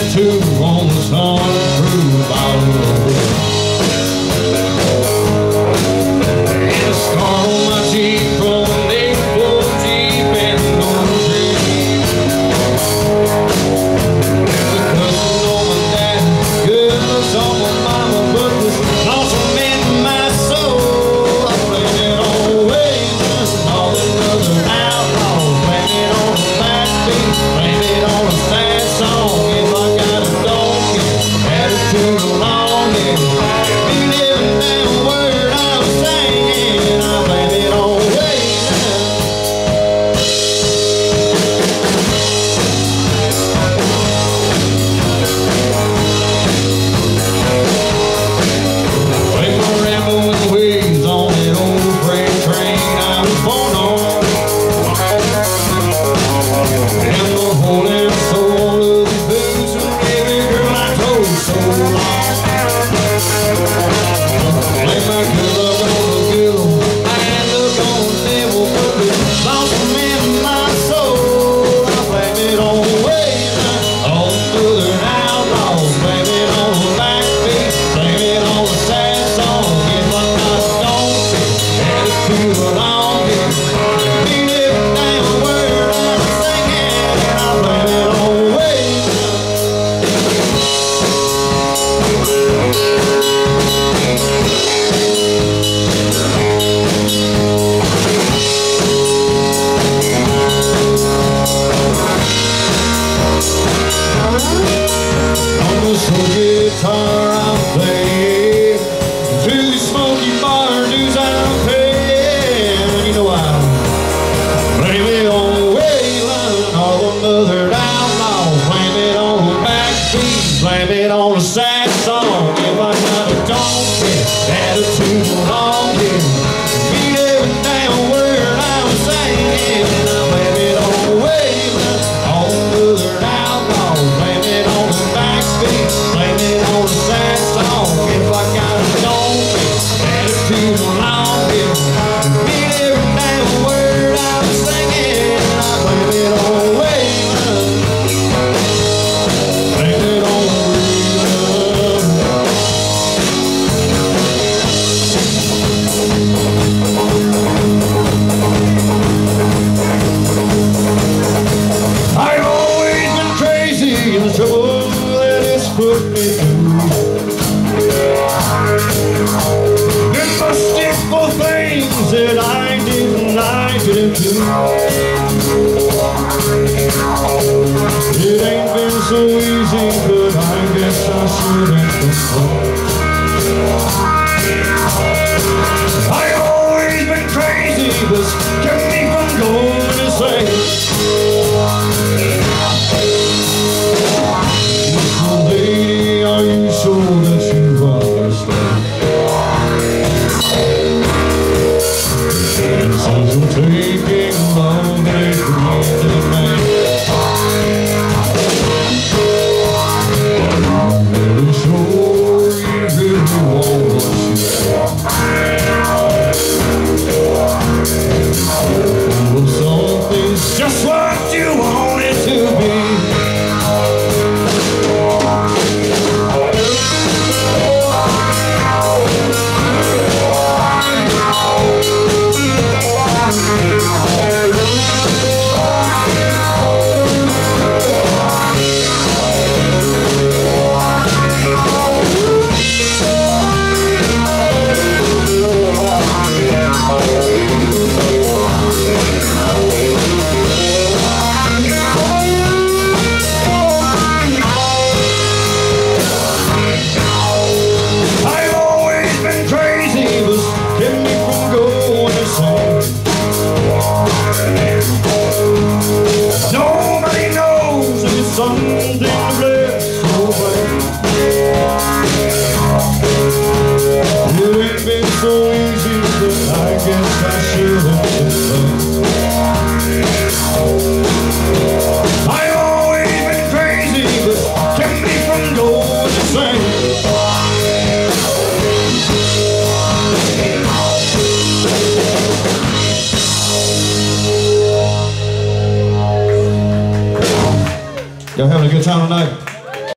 attitude on the sunroof bottle. And a scar on my cheek from an 8-foot Jeep and on the tree. Cussing on my dad, good looks on my mama, but this lonesome in my soul. I blame it on wages and all the other outlaws. Blame it on the backbeat, blame it on a sad song. If I got a donkey, attitude along it, be living that word I was singing. I blame it on wages. Wake my rambling ways on that old freight train I was born on. And the whole damn soul of these boots and every girl I told so long. Blame my good luck on the gill, bad luck on the devil, but the lonesome in my soul. I blame it on wages, all the southern outlaws. Blame it on the backbeat, blame it on the sad song. If I got a donkey, attitude along it, be living down the word I'm singing. I blame it on wages. On the slow guitar I'm playing, through the smoky bar dues I'm paying. And you know I blame it on Waylon, all the mothered outlaws. Blame it on the backbeat, blame it on a sad song. If I got a donkey, attitude along it, beat every damn word I was singing. And I blame it on Waylon, all the mothered outlaws. Blame it on the backbeat, blame it on the sad song. If I got a donkey, attitude along it, beat every damn word I was singing. And I blame it on Waylon, blame it on Waylon. I've always been crazy in the trouble that it's put me through. Then I stick for things that I didn't do. It ain't been so easy, but I guess I shouldn't complain. I've always been crazy, but kept me from going insane. Lady, are you sure that you understand? And since you're taking love away from the man, are you really sure you really want what you want? Well, something's just what you want it to be. Something to bless so bad. It ain't been so easy, but I guess I should have been. I've always been crazy, but kept me from going insane. Y'all having a good time tonight?